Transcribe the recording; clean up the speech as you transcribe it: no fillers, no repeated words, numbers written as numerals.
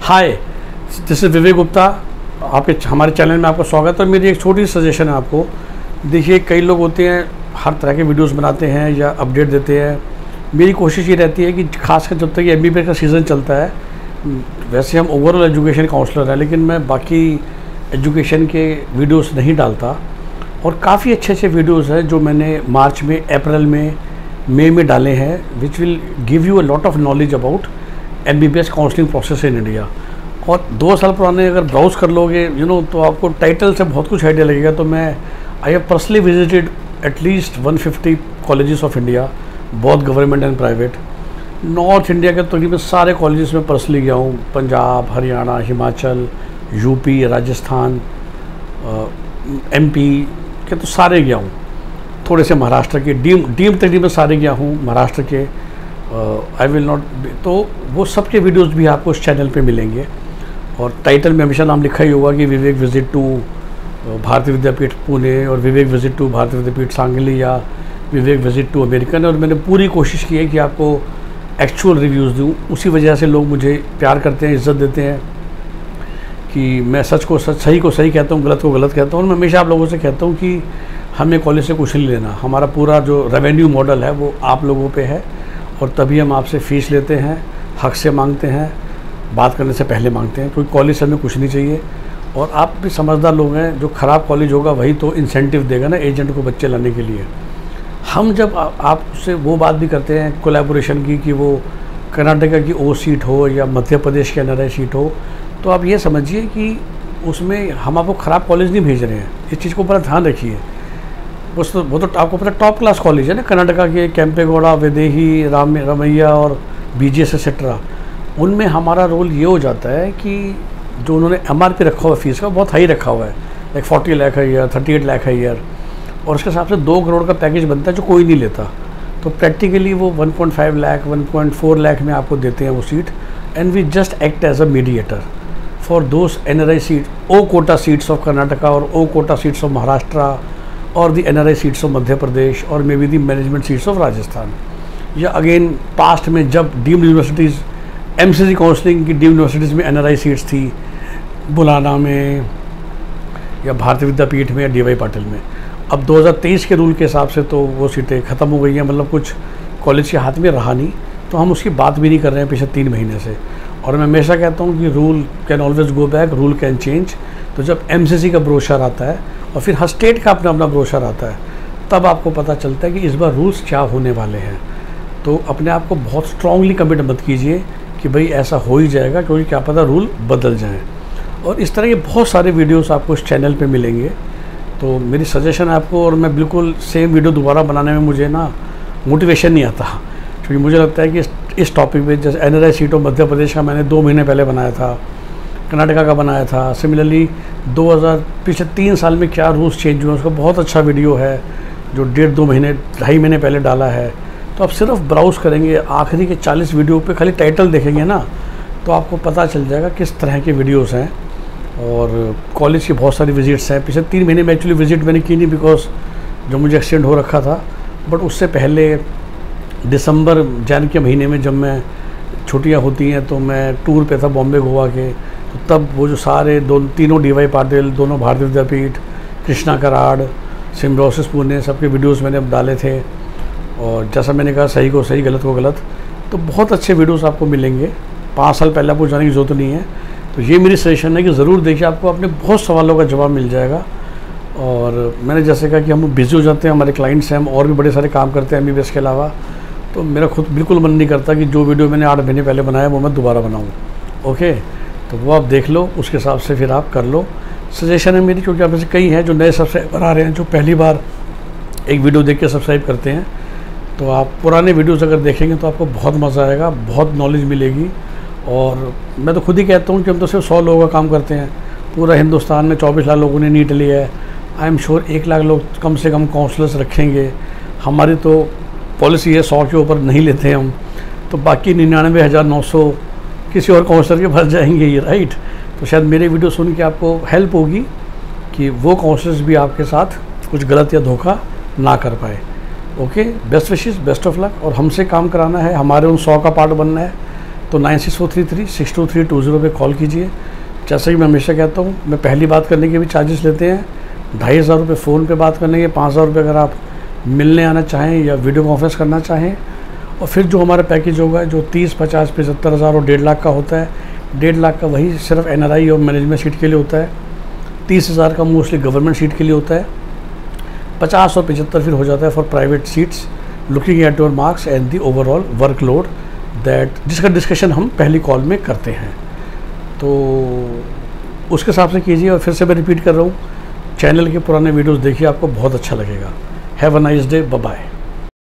Hi, this is Vivek Gupta. आपके हमारे channel में आपका स्वागत है। मेरी एक छोटी सजेशन है आपको। देखिए, कई लोग होते हैं हर तरह के वीडियोस बनाते हैं या अपडेट देते हैं। मेरी कोशिश ये रहती है कि खासकर जब तक ये MBBS का सीज़न चलता है, वैसे हम ओवरऑल एजुकेशन काउंसलर हैं, लेकिन मैं बाकी एजुकेशन के वीडियोस नहीं डालता। और काफ़ी अच्छे अच्छे वीडियोस हैं जो मैंने मार्च में, अप्रैल में, मई में डाले हैं, which will give you a lot of knowledge about MBBS counselling process in India. और 2 साल पुराने अगर ब्राउज़ कर लोगे तो आपको टाइटल से बहुत कुछ आइडिया लगेगा। तो मैं I have personally visited at least 150 colleges of India, both government and private. North India के तकरीबन सारे कॉलेजेस में पर्सनली गया हूँ। पंजाब, हरियाणा, हिमाचल, यूपी, राजस्थान, MP के तो सारे गया हूँ। थोड़े से महाराष्ट्र के डीम तकरीबन सारे गया हूँ महाराष्ट्र के। आई विल नॉट, तो वो सब के वीडियोज़ भी आपको इस चैनल पे मिलेंगे। और टाइटल में हमेशा नाम लिखा ही होगा कि विवेक विजिट टू भारतीय विद्यापीठ पुणे, और विवेक विजिट टू भारतीय विद्यापीठ सांगली, या विवेक विजिट टू अमेरिकन। और मैंने पूरी कोशिश की है कि आपको एक्चुअल रिव्यूज़ दूँ। उसी वजह से लोग मुझे प्यार करते हैं, इज़्ज़त देते हैं कि मैं सच को सच, सही को सही कहता हूँ, गलत को गलत कहता हूँ। और मैं हमेशा आप लोगों से कहता हूँ कि हमें कॉलेज से कुछ नहीं लेना। हमारा पूरा जो रेवेन्यू मॉडल है वो आप लोगों पे है, और तभी हम आपसे फ़ीस लेते हैं, हक से मांगते हैं, बात करने से पहले मांगते हैं। क्योंकि कॉलेज से हमें कुछ नहीं चाहिए। और आप भी समझदार लोग हैं, जो ख़राब कॉलेज होगा वही तो इंसेंटिव देगा ना एजेंट को बच्चे लाने के लिए। हम जब आप उससे वो बात भी करते हैं कोलैबोरेशन की, कि वो कर्नाटका की O सीट हो या मध्य प्रदेश की NRI सीट हो, तो आप ये समझिए कि उसमें हम आपको ख़राब कॉलेज नहीं भेज रहे हैं। इस चीज़ को बड़ा ध्यान रखिए। वो तो आपको पता टॉप क्लास कॉलेज है ना, कर्नाटका के कैंपेगौड़ा, वैदेही, रामैया और BGS एक्सेट्रा। उनमें हमारा रोल ये हो जाता है कि जो उन्होंने MRP रखा हुआ है फीस का, बहुत हाई रखा हुआ है, लाइक 40 लाख है ईयर, 38 लाख है ईयर, और उसके हिसाब से 2 करोड़ का पैकेज बनता है जो कोई नहीं लेता। तो प्रैक्टिकली वो 1.5 लाख, 1.4 लाख में आपको देते हैं वो seat. And we just act as a mediator for those NRI seat, O quota seats of Karnataka, और O quota seats of Maharashtra, और the NRI seats of Madhya Pradesh, और maybe the management seats of Rajasthan. या अगेन पास्ट में जब deemed universities, MCC counselling की deemed universities में NRI seats थी, बुलाना में या भारतीय विद्यापीठ में या DY पाटिल में। अब 2023 के रूल के हिसाब से तो वो सीटें ख़त्म हो गई हैं, मतलब कुछ कॉलेज के हाथ में रहा नहीं, तो हम उसकी बात भी नहीं कर रहे हैं पिछले 3 महीने से। और मैं हमेशा कहता हूँ कि rule can always go back, rule can change. तो जब MCC का ब्रोशर आता है और फिर हर स्टेट का अपना ब्रोशर आता है, तब आपको पता चलता है कि इस बार रूल्स क्या होने वाले हैं। तो अपने आप को बहुत स्ट्रांगली कमिट मत कीजिए कि भाई ऐसा हो ही जाएगा, क्योंकि क्या पता रूल बदल जाएं। और इस तरह के बहुत सारे वीडियोस आपको इस चैनल पे मिलेंगे। तो मेरी सजेशन है आपको, और मैं बिल्कुल सेम वीडियो दोबारा बनाने में मुझे ना मोटिवेशन नहीं आता, क्योंकि मुझे लगता है कि इस टॉपिक पे, जैसे NRI seat of Madhya Pradesh का मैंने 2 महीने पहले बनाया था, कर्नाटका का बनाया था। सिमिलरली 2000 पिछले 3 साल में क्या रूल्स चेंज हुए, उसका बहुत अच्छा वीडियो है जो 1.5-2 महीने, 2.5 महीने पहले डाला है। तो आप सिर्फ ब्राउज़ करेंगे, आखिरी के 40 वीडियो पे खाली टाइटल देखेंगे ना, तो आपको पता चल जाएगा किस तरह के वीडियोस हैं। और कॉलेज की बहुत सारी विजिट्स हैं। पिछले 3 महीने में एक्चुअली विजिट मैंने की नहीं, बिकॉज जो मुझे एक्सीडेंट हो रखा था। बट उससे पहले दिसंबर जनवरी के महीने में जब मैं छुट्टियाँ होती हैं तो मैं टूर पे था बॉम्बे गोवा के, तो तब वो जो सारे तीनों DY पाटिल, दोनों भारतीय विद्यापीठ, कृष्णा कराड़, सिम्बायोसिस पुणे, सबके वीडियोस मैंने अब डाले थे। और जैसा मैंने कहा, सही को सही, गलत को गलत। तो बहुत अच्छे वीडियोस आपको मिलेंगे। 5 साल पहले आपको जाने की ज़रूरत नहीं है। तो ये मेरी सजेशन है कि ज़रूर देखिए, आपको अपने बहुत सवालों का जवाब मिल जाएगा। और मैंने जैसे कहा कि हम बिज़ी हो जाते हैं, हमारे क्लाइंट्स हैं, हम और भी बड़े सारे काम करते हैं MBBS के अलावा। तो मेरा खुद बिल्कुल मन नहीं करता कि जो वीडियो मैंने 8 महीने पहले बनाया वो मैं दोबारा बनाऊँ। ओके, तो वो आप देख लो, उसके हिसाब से फिर आप कर लो। सजेशन है मेरी, क्योंकि आप में से कई हैं जो नए सब्सक्राइबर आ रहे हैं, जो पहली बार एक वीडियो देख के सब्सक्राइब करते हैं। तो आप पुराने वीडियोस अगर देखेंगे तो आपको बहुत मज़ा आएगा, बहुत नॉलेज मिलेगी। और मैं तो खुद ही कहता हूँ कि हम तो सिर्फ 100 लोगों का काम करते हैं। पूरा हिंदुस्तान में 24 लाख लोगों ने नीट लिया है। आई एम श्योर 1 लाख लोग कम से कम काउंसलर्स रखेंगे। हमारी तो पॉलिसी है 100 के ऊपर नहीं लेते हम, तो बाकी 99,900 किसी और काउंसलर के पास जाएंगे ये, राइट। तो शायद मेरे वीडियो सुन के आपको हेल्प होगी कि वो काउंसलर्स भी आपके साथ कुछ गलत या धोखा ना कर पाए। Okay, best wishes, best of luck. और हमसे काम कराना है, हमारे उन 100 का पार्ट बनना है, तो 9643362320 पे कॉल कीजिए। जैसे कि मैं हमेशा कहता हूँ, मैं पहली बात करने के भी चार्जेस लेते हैं, 2500 रुपये फ़ोन पे बात करने के, 5000 रुपये अगर आप मिलने आना चाहें या वीडियो कॉन्फ्रेंस करना चाहें। और फिर जो हमारा पैकेज होगा जो 30, 50, 75 हज़ार और 1.5 लाख का होता है, 1.5 लाख का वही सिर्फ NRI और मैनेजमेंट सीट के लिए होता है, 30 हज़ार का मोस्टली गवर्नमेंट सीट के लिए होता है, 50 और 75 फिर हो जाता है for private seats, looking at your marks and the overall workload that, जिसका डिस्कशन हम पहली कॉल में करते हैं। तो उसके हिसाब से कीजिए। और फिर से मैं रिपीट कर रहा हूँ, चैनल के पुराने वीडियोस देखिए, आपको बहुत अच्छा लगेगा। Have a nice day, bye bye.